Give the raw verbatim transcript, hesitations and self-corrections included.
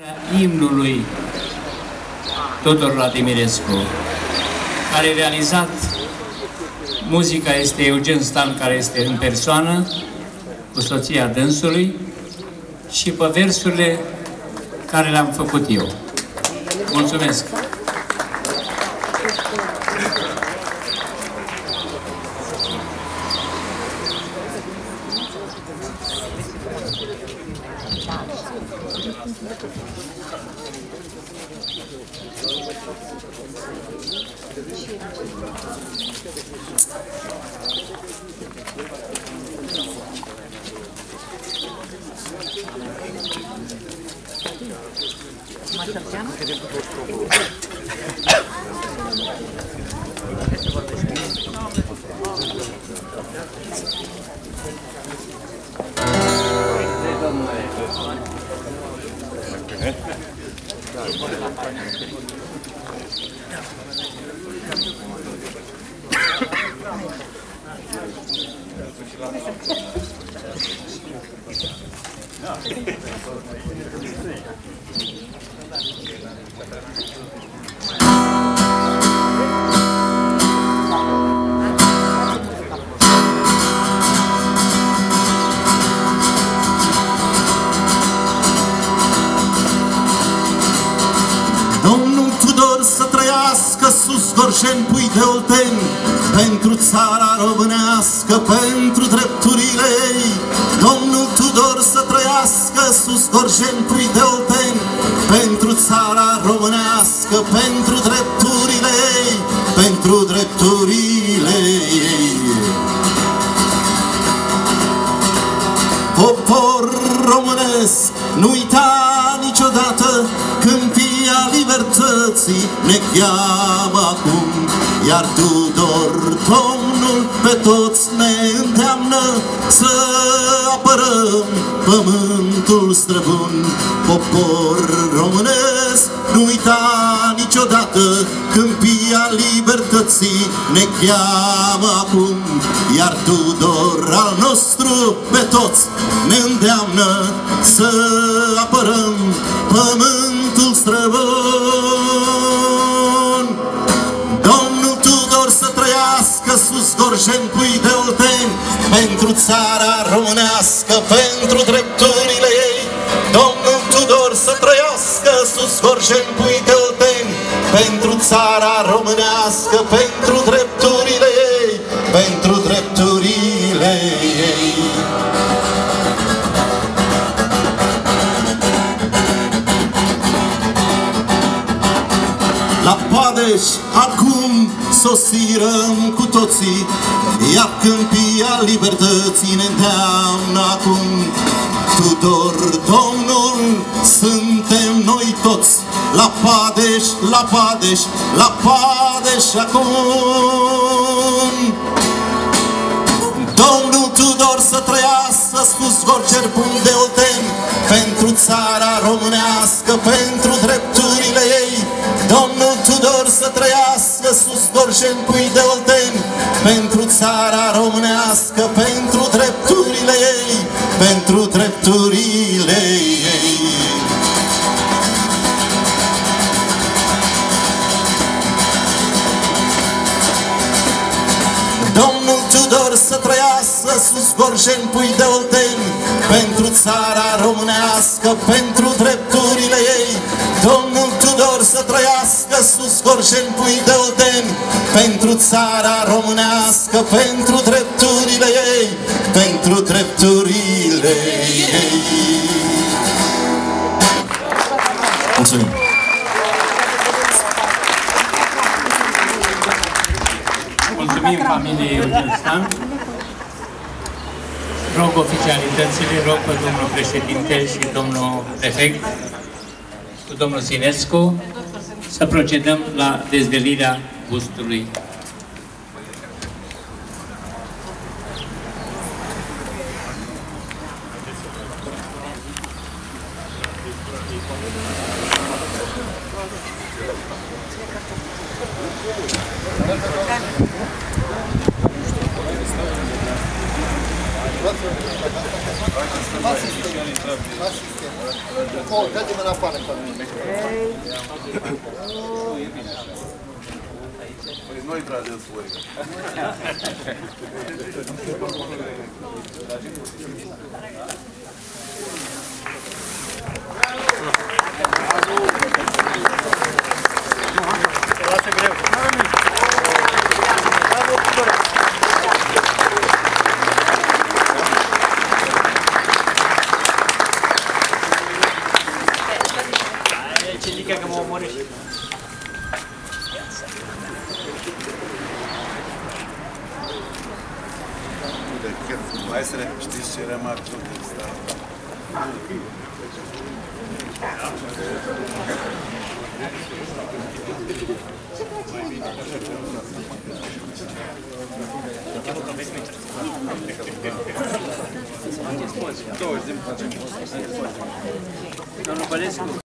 Imnului Tudor Vladimirescu, care a realizat muzica este Eugen Stan, care este în persoană, cu soția dânsului, și pe versurile care le-am făcut eu. Mulțumesc! Gorjen Pui de Olteni, pentru țara românească, pentru drepturile ei. Domnul Tudor să trăiască, sus Gorjen Pui de Olteni, pentru țara românească, pentru drepturile ei, pentru drepturile ei. Popor românesc, nu uita niciodată, câmpia libertății ne cheamă acum, iar Tudor, Domnul, pe toți ne îndeamnă să apărăm pământul străbun. Popor românesc, nu uita niciodată, câmpia libertății ne cheamă acum, iar Tudor al nostru pe toți ne îndeamnă să apărăm pământul străbun. Domnul Tudor să trăiască, sus Gorjen Pui de Olteni, pentru țara românească, pentru drepturile ei. Domnul Tudor să trăiască, sus Gorjen Pui de Olteni, pentru țara românească, pentru drepturile ei, pentru drepturile ei. La Padeș acum sosirăm cu toții, iar câmpia libertății ne îndeamnă acum. Tudor, Domnul, suntem noi toți, la Padeș, la Padeș, la Padeș acum. Domnul Tudor să trăiască, spus Gorjen Pui de Olteni, pentru țara românească, pentru drepturile ei. Domnul Tudor să trăiască, sus Gorjen Pui de Olteni, pentru țara românească, pentru drepturile ei, pentru drepturile ei. Domnul Tudor să trăiască, sus Gorjen Pui de Olteni, pentru țara românească, pentru drepturile ei. Domnul Tudor să trăiască, sus Gorjen Pui de Olteni, pentru țara românească, pentru drepturile ei, pentru drepturile ei. Mulțumim! Mulțumim familiei Eugen Stan. Rog oficialitățile, rog pe domnul președinte și domnul prefect, cu domnul Sinescu, să procedăm la dezvelirea bustului. Oh, dă-te-mă în afară pe mine. Păi noi tragem voi. Lasă greu. Ce zică că mă omorâși? Hai să știți ce remarci nu te stau. Domnul Bălescu.